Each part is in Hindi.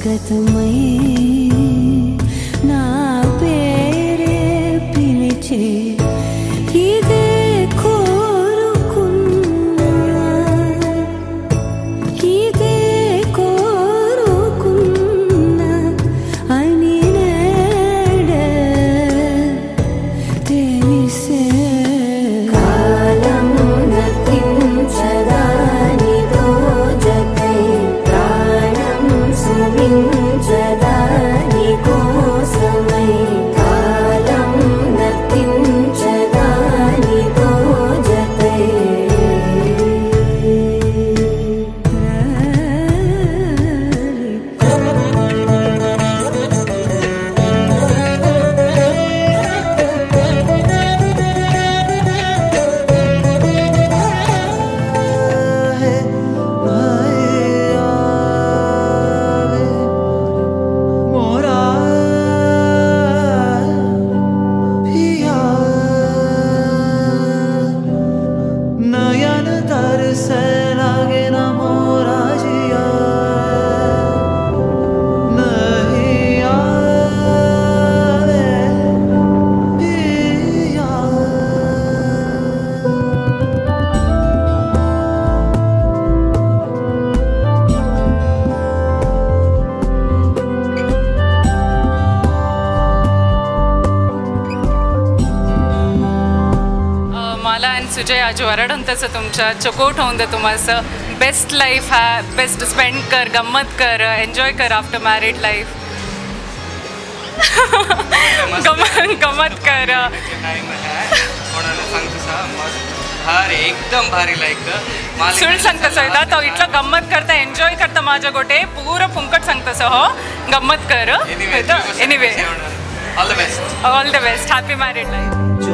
స్వాగతమై నా పేరే పిలిచే ఇదే కోరుకున్నా అని నేడే తెలిసే కాలం నతించదా నీతో జతై ప్రాణం సుమించదా నీ కోసమై కాలం నతించదా నీతో జతై मला आणि सुजय आज वरडून तसं तुमच्या चकोट होऊन दे तुम्हाला बेस्ट लाईफ हा बेस्ट स्पेंड कर गंमत कर एन्जॉय कर आफ्टर मॅरिड लाईफ गंमत कर एकदम भारी लाईक सुळ सांगता सयता तो इतलो गंमत करता एन्जॉय करता माझ्या गोटे पूर फुंकट सांगता हो गंमत कर anyway all the best happy married life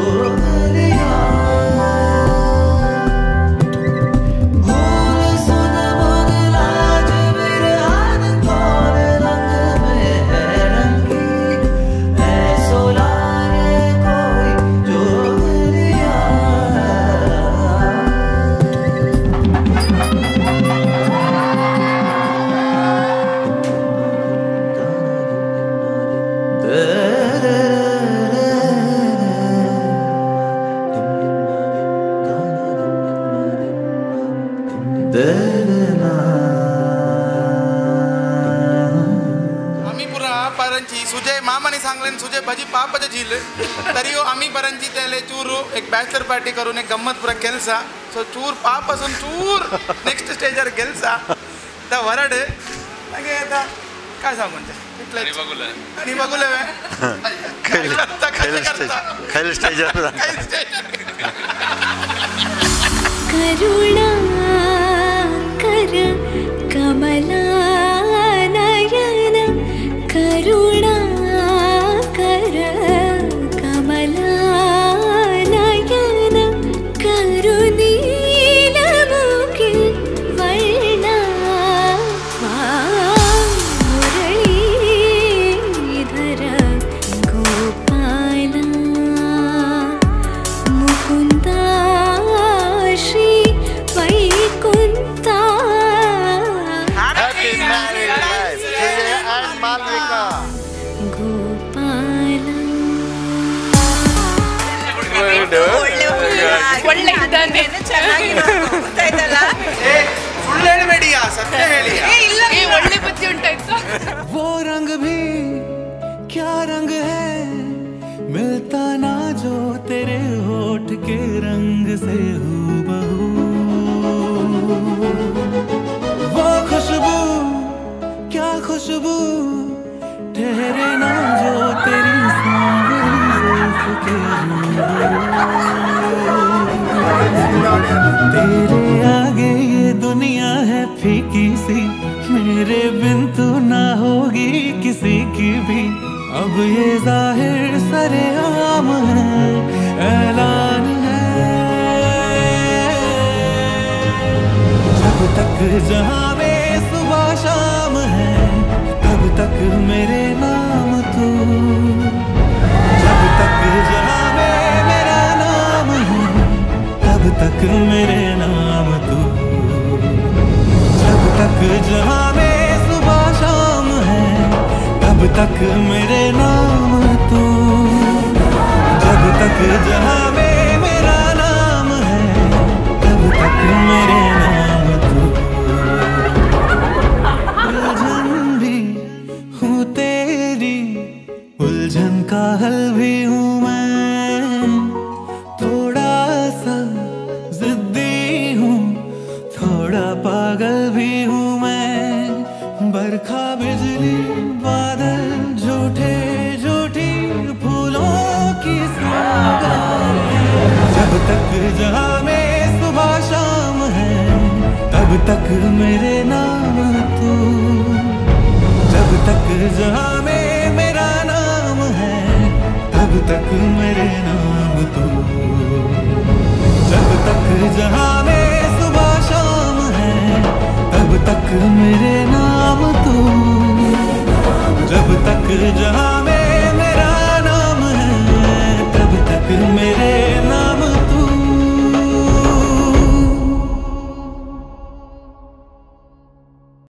आम्ही पुरा परांची सुजय मामाने सांगले सुजय भाजी पापच झील तरी आम्ही परांची त्याला चूर एक बॅचलर पार्टी करून एक गंमत पुरा केलसा सो चूर पाप असून चूर नेक्स्ट स्टेजर गेलसा तर वरड आता काय सांगून आणि बघूले करुणा कर कमला नयन करुणा कर कमला नयन करुणीलमुखिल वर्णा मुरलीधर गोपाला मुकुंदा श्री वैकुंठा वो रंग भी क्या रंग है मिलता ना जो तेरे होठ के रंग से हूबहू वो खुशबू क्या खुशबू ठहरे ना जो तेरी सांवरी जुल्फ के तेरे आगे ये दुनिया है फीकी सी मेरे बिन तू ना होगी किसी की भी अब ये जाहिर सरेआम है ऐलान है जब तक जहां में सुबह शाम है तब तक मेरे नाम तू जब तक जहां में मेरा नाम है तब तक मेरे नाम तू जब तक जहां में सुबह शाम है तक मेरे नाम तू, जब तक जहां में मेरा नाम है, तब तक मेरे नाम तू। उलझन भी हूँ तेरी, उलझन का हल भी हूँ मैं, थोड़ा सा जिद्दी हूँ, थोड़ा पागल भी हूँ मैं। बरखा बिजली बादल झूठे झूठी फूलों की सौगात, जब तक जहां में सुबह शाम है, तब तक मेरे नाम तू, जब तक जहां में मेरा नाम है, तब तक मेरे नाम तू। जब तक जहां में सुबह शाम है, तब तक मेरे